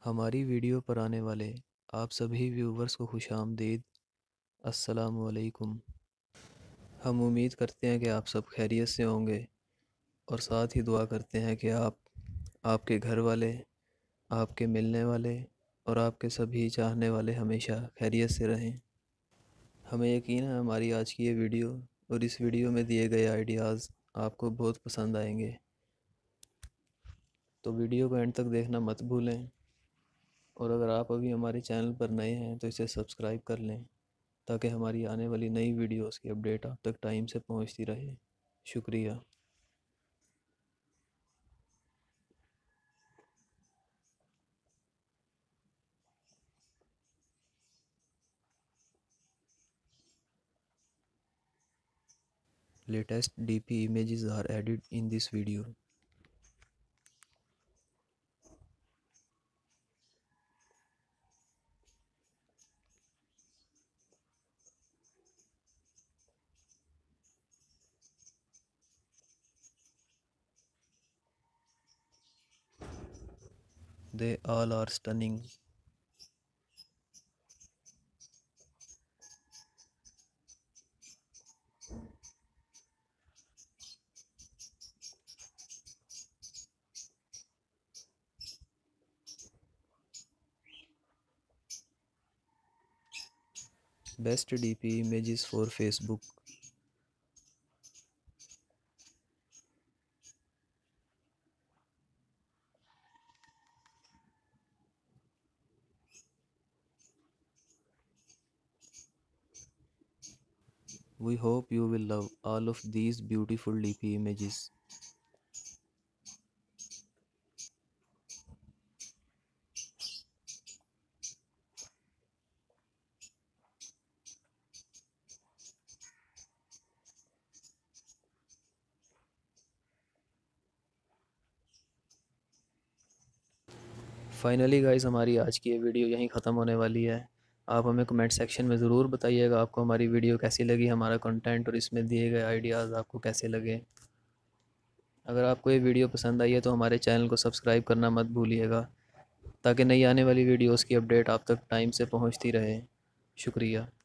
हमारी वीडियो पर आने वाले आप सभी व्यूवर्स को खुशामदीद। अस्सलाम वालेकुम। हम उम्मीद करते हैं कि आप सब खैरियत से होंगे और साथ ही दुआ करते हैं कि आप, आपके घर वाले, आपके मिलने वाले और आपके सभी चाहने वाले हमेशा खैरियत से रहें। हमें यकीन है हमारी आज की ये वीडियो और इस वीडियो में दिए गए आइडियाज़ आपको बहुत पसंद आएंगे, तो वीडियो को एंड तक देखना मत भूलें। और अगर आप अभी हमारे चैनल पर नए हैं तो इसे सब्सक्राइब कर लें ताकि हमारी आने वाली नई वीडियोस की अपडेट आप तक टाइम से पहुंचती रहे। शुक्रिया। Latest DP images are added in this video. They all are stunning. Best DP images for Facebook. We hope you will love all of these beautiful DP images. Finally guys, हमारी आज की ये video यहीं ख़त्म होने वाली है। आप हमें कमेंट सेक्शन में ज़रूर बताइएगा आपको हमारी वीडियो कैसी लगी, हमारा कंटेंट और इसमें दिए गए आइडियाज़ आपको कैसे लगे। अगर आपको ये वीडियो पसंद आई है तो हमारे चैनल को सब्सक्राइब करना मत भूलिएगा ताकि नई आने वाली वीडियोस की अपडेट आप तक टाइम से पहुंचती रहे। शुक्रिया।